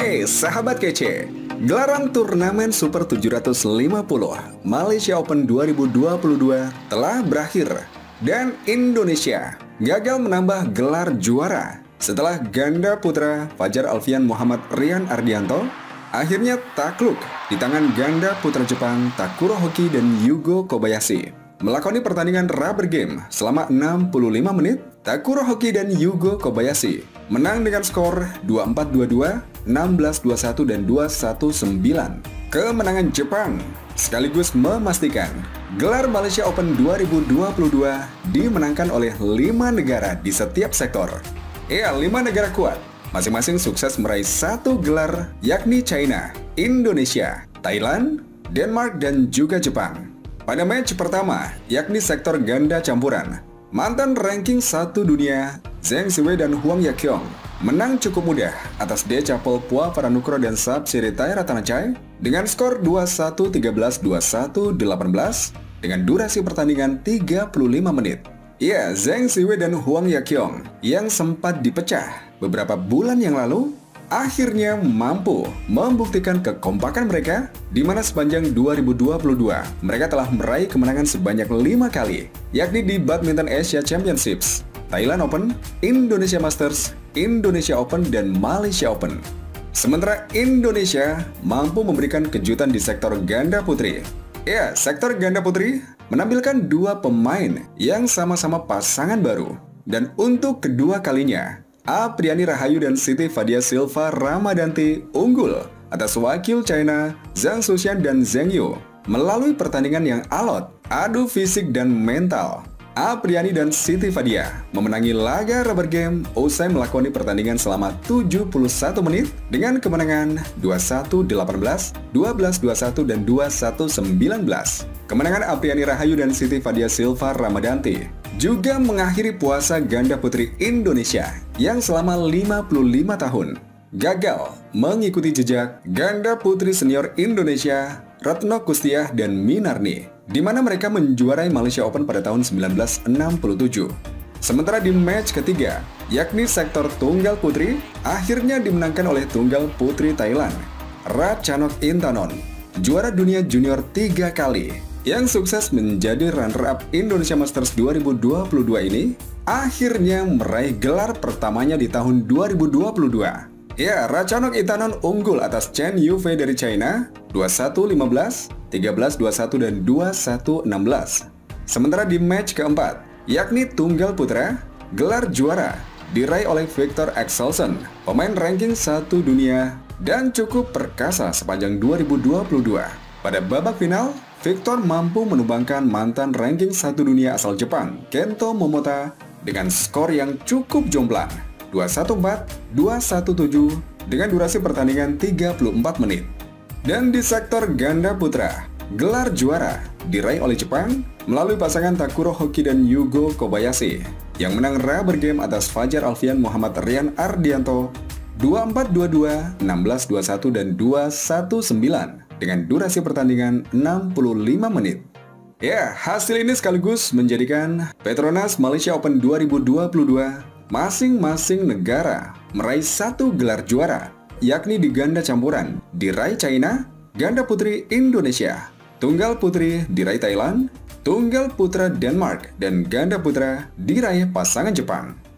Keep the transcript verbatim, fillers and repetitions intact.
Hey sahabat kece, gelaran turnamen Super tujuh ratus lima puluh Malaysia Open dua ribu dua puluh dua telah berakhir dan Indonesia gagal menambah gelar juara setelah ganda putra Fajar Alfian Muhammad Rian Ardianto akhirnya takluk di tangan ganda putra Jepang Takuro Hoki dan Yugo Kobayashi. Melakoni pertandingan rubber game selama enam puluh lima menit, Takuro Hoki dan Yugo Kobayashi menang dengan skor dua puluh empat dua puluh dua, enam belas dua puluh satu, dan dua puluh satu sembilan. Kemenangan Jepang sekaligus memastikan gelar Malaysia Open dua ribu dua puluh dua dimenangkan oleh lima negara di setiap sektor. Ya, lima negara kuat, masing-masing sukses meraih satu gelar, yakni China, Indonesia, Thailand, Denmark, dan juga Jepang. Pada match pertama, yakni sektor ganda campuran, mantan ranking satu dunia Zheng Siwei dan Huang Yaqiong menang cukup mudah atas Decapol Pua Paranukro dan Sapsiree Ratanachai dengan skor dua puluh satu tiga belas, dua puluh satu delapan belas dengan durasi pertandingan tiga puluh lima menit. Ya, Zheng Siwei dan Huang Yaqiong yang sempat dipecah beberapa bulan yang lalu akhirnya mampu membuktikan kekompakan mereka, di mana sepanjang dua ribu dua puluh dua mereka telah meraih kemenangan sebanyak lima kali, yakni di Badminton Asia Championships, Thailand Open, Indonesia Masters, Indonesia Open, dan Malaysia Open. Sementara Indonesia mampu memberikan kejutan di sektor ganda putri. Ya, sektor ganda putri menampilkan dua pemain yang sama-sama pasangan baru, dan untuk kedua kalinya Apriyani Rahayu dan Siti Fadia Silva Ramadanti unggul atas wakil China Zhang Suxian dan Zheng Yu melalui pertandingan yang alot, adu fisik dan mental. Apriyani dan Siti Fadia memenangi laga rubber game usai melakoni pertandingan selama tujuh puluh satu menit dengan kemenangan dua puluh satu delapan belas, dua belas dua puluh satu, dan dua puluh satu sembilan belas. Kemenangan Apriyani Rahayu dan Siti Fadia Silva Ramadanti juga mengakhiri puasa ganda putri Indonesia yang selama lima puluh lima tahun gagal mengikuti jejak ganda putri senior Indonesia Retno Kustiah dan Minarni, di mana mereka menjuarai Malaysia Open pada tahun seribu sembilan ratus enam puluh tujuh. Sementara di match ketiga, yakni sektor tunggal putri, akhirnya dimenangkan oleh tunggal putri Thailand, Ratchanok Intanon, juara dunia junior tiga kali, yang sukses menjadi runner-up Indonesia Masters dua ribu dua puluh dua ini, akhirnya meraih gelar pertamanya di tahun dua ribu dua puluh dua. Ya, Ratchanok Intanon unggul atas Chen Yufei dari China dua puluh satu lima belas, tiga belas dua puluh satu, dan dua puluh satu enam belas. Sementara di match keempat, yakni tunggal putra, gelar juara diraih oleh Viktor Axelsen, pemain ranking satu dunia dan cukup perkasa sepanjang dua ribu dua puluh dua. Pada babak final, Viktor mampu menumbangkan mantan ranking satu dunia asal Jepang, Kento Momota, dengan skor yang cukup jomplang, dua puluh satu empat, dua puluh satu tujuh, dengan durasi pertandingan tiga puluh empat menit. Dan di sektor ganda putra, gelar juara diraih oleh Jepang melalui pasangan Takuro Hoki dan Yugo Kobayashi, yang menang rubber game atas Fajar Alfian Muhammad Rian Ardianto dua puluh empat dua puluh dua, enam belas dua puluh satu, dan dua puluh satu sembilan. Dengan durasi pertandingan enam puluh lima menit. Ya, hasil ini sekaligus menjadikan Petronas Malaysia Open dua ribu dua puluh dua masing-masing negara meraih satu gelar juara, yakni di ganda campuran diraih China, ganda putri Indonesia, tunggal putri diraih Thailand, tunggal putra Denmark, dan ganda putra diraih pasangan Jepang.